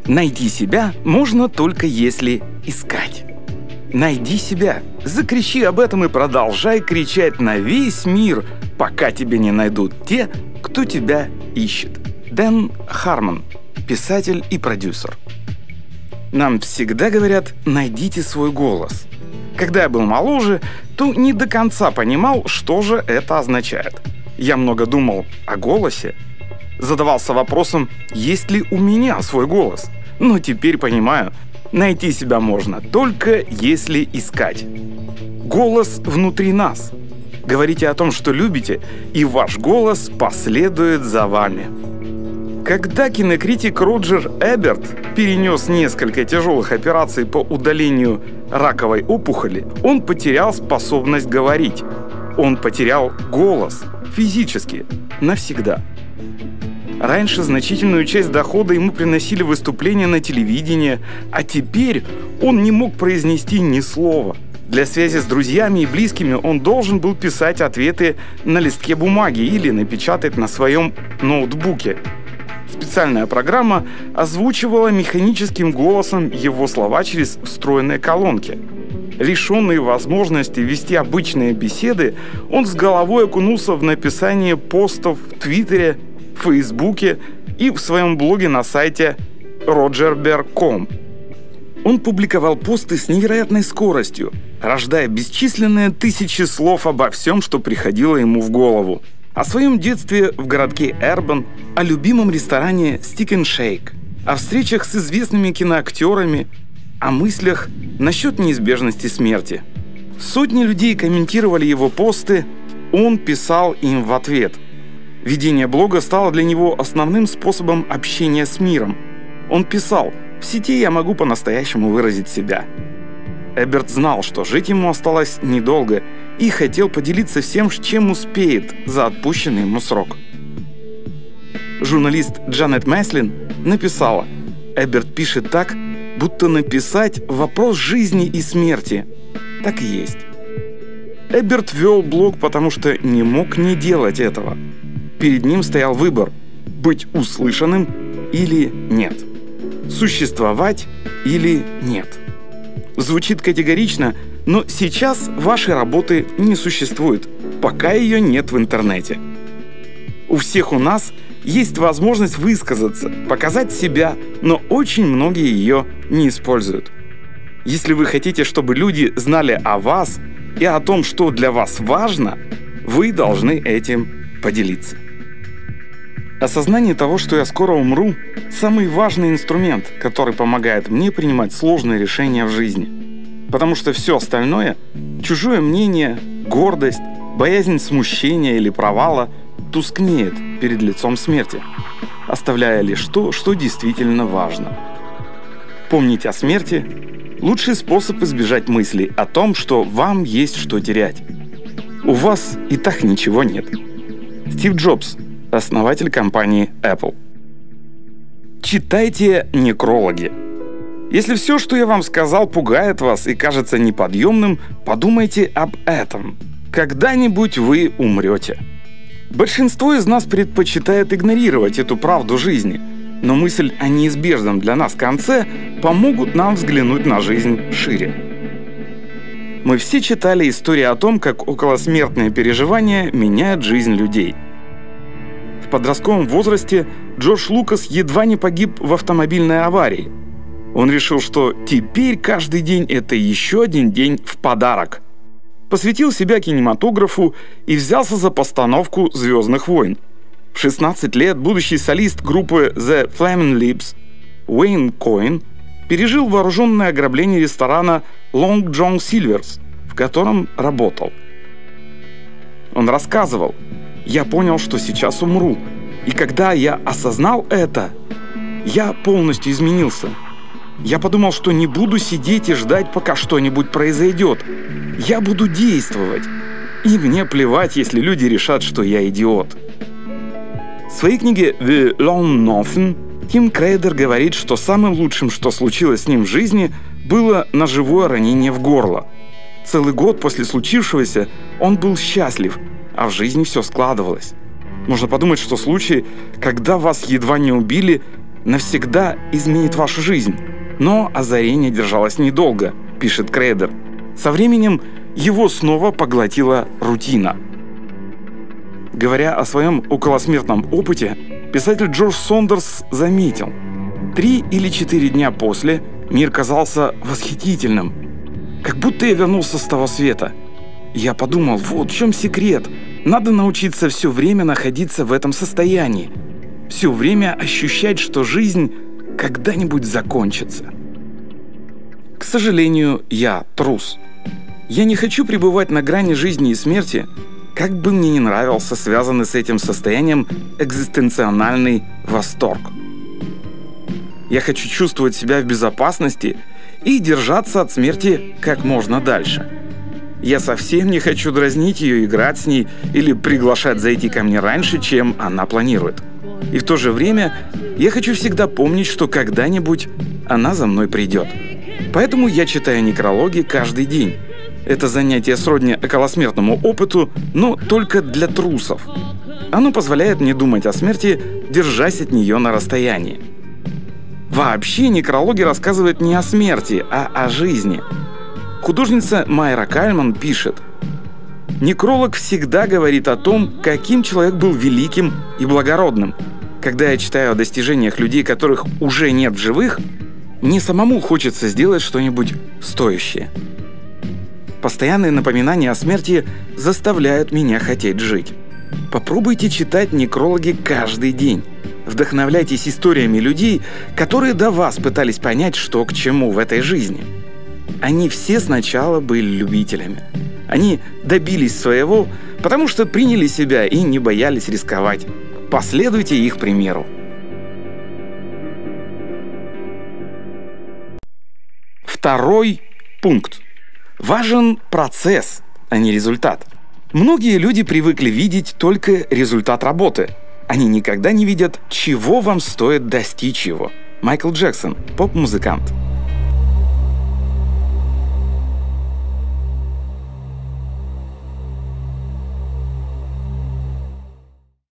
Найти себя можно только если искать. Найди себя, закричи об этом и продолжай кричать на весь мир, пока тебя не найдут те, кто тебя ищет. Дэн Хармон, писатель и продюсер. Нам всегда говорят: найдите свой голос. Когда я был моложе, то не до конца понимал, что же это означает. Я много думал о голосе, задавался вопросом, есть ли у меня свой голос. Но теперь понимаю, найти себя можно только если искать. Голос внутри нас. Говорите о том, что любите, и ваш голос последует за вами. Когда кинокритик Роджер Эберт перенес несколько тяжелых операций по удалению раковой опухоли, он потерял способность говорить. Он потерял голос физически, навсегда. Раньше значительную часть дохода ему приносили выступления на телевидении, а теперь он не мог произнести ни слова. Для связи с друзьями и близкими он должен был писать ответы на листке бумаги или напечатать на своем ноутбуке. Специальная программа озвучивала механическим голосом его слова через встроенные колонки. Лишенный возможности вести обычные беседы, он с головой окунулся в написание постов в Твиттере, Фейсбуке и в своем блоге на сайте rogerber.com. Он публиковал посты с невероятной скоростью, рождая бесчисленные тысячи слов обо всем, что приходило ему в голову. О своем детстве в городке Эрбан, о любимом ресторане Stick and Shake, о встречах с известными киноактерами, о мыслях насчет неизбежности смерти. Сотни людей комментировали его посты, он писал им в ответ. Ведение блога стало для него основным способом общения с миром. Он писал: «В сети я могу по-настоящему выразить себя». Эберт знал, что жить ему осталось недолго, и хотел поделиться всем, чем успеет за отпущенный ему срок. Журналист Джанет Мэслин написала: «Эберт пишет так, будто написать вопрос жизни и смерти». Так и есть. Эберт вел блог, потому что не мог не делать этого. Перед ним стоял выбор – быть услышанным или нет, существовать или нет. Звучит категорично, но сейчас вашей работы не существует, пока ее нет в интернете. У всех у нас есть возможность высказаться, показать себя, но очень многие ее не используют. Если вы хотите, чтобы люди знали о вас и о том, что для вас важно, вы должны этим поделиться. Осознание того, что я скоро умру, самый важный инструмент, который помогает мне принимать сложные решения в жизни. Потому что все остальное – чужое мнение, гордость, боязнь смущения или провала – тускнеет перед лицом смерти, оставляя лишь то, что действительно важно. Помнить о смерти – лучший способ избежать мыслей о том, что вам есть что терять. У вас и так ничего нет. Стив Джобс, основатель компании Apple. Читайте некрологи. Если все, что я вам сказал, пугает вас и кажется неподъемным, подумайте об этом. Когда-нибудь вы умрете. Большинство из нас предпочитает игнорировать эту правду жизни, но мысль о неизбежном для нас конце помогут нам взглянуть на жизнь шире. Мы все читали истории о том, как околосмертные переживания меняют жизнь людей. В подростковом возрасте Джордж Лукас едва не погиб в автомобильной аварии. Он решил, что теперь каждый день – это еще один день в подарок. Посвятил себя кинематографу и взялся за постановку «Звездных войн». В 16 лет будущий солист группы The Flaming Lips Уэйн Коэн пережил вооруженное ограбление ресторана Long John Silver's, в котором работал. Он рассказывал: «Я понял, что сейчас умру, и когда я осознал это, я полностью изменился. Я подумал, что не буду сидеть и ждать, пока что-нибудь произойдет. Я буду действовать, и мне плевать, если люди решат, что я идиот». В своей книге «The Lone Nothing» Тим Крейдер говорит, что самым лучшим, что случилось с ним в жизни, было ножевое ранение в горло. Целый год после случившегося он был счастлив, а в жизни все складывалось. Можно подумать, что случай, когда вас едва не убили, навсегда изменит вашу жизнь. Но озарение держалось недолго, пишет Крейдер. Со временем его снова поглотила рутина. Говоря о своем околосмертном опыте, писатель Джордж Сондерс заметил: 3 или 4 дня после мир казался восхитительным, как будто я вернулся с того света. Я подумал, вот в чем секрет. Надо научиться все время находиться в этом состоянии, все время ощущать, что жизнь когда-нибудь закончится. К сожалению, я трус. Я не хочу пребывать на грани жизни и смерти, как бы мне ни нравился связанный с этим состоянием экзистенциональный восторг. Я хочу чувствовать себя в безопасности и держаться от смерти как можно дальше. Я совсем не хочу дразнить ее, играть с ней или приглашать зайти ко мне раньше, чем она планирует. И в то же время я хочу всегда помнить, что когда-нибудь она за мной придет. Поэтому я читаю некрологи каждый день. Это занятие сродни околосмертному опыту, но только для трусов. Оно позволяет мне думать о смерти, держась от нее на расстоянии. Вообще некрологи рассказывают не о смерти, а о жизни. Художница Майра Кальман пишет: «Некролог всегда говорит о том, каким человек был великим и благородным. Когда я читаю о достижениях людей, которых уже нет в живых, мне самому хочется сделать что-нибудь стоящее. Постоянные напоминания о смерти заставляют меня хотеть жить. Попробуйте читать некрологи каждый день. Вдохновляйтесь историями людей, которые до вас пытались понять, что к чему в этой жизни. Они все сначала были любителями. Они добились своего, потому что приняли себя и не боялись рисковать. Последуйте их примеру». Второй пункт. Важен процесс, а не результат. Многие люди привыкли видеть только результат работы. Они никогда не видят, чего вам стоит достичь его. Майкл Джексон, поп-музыкант.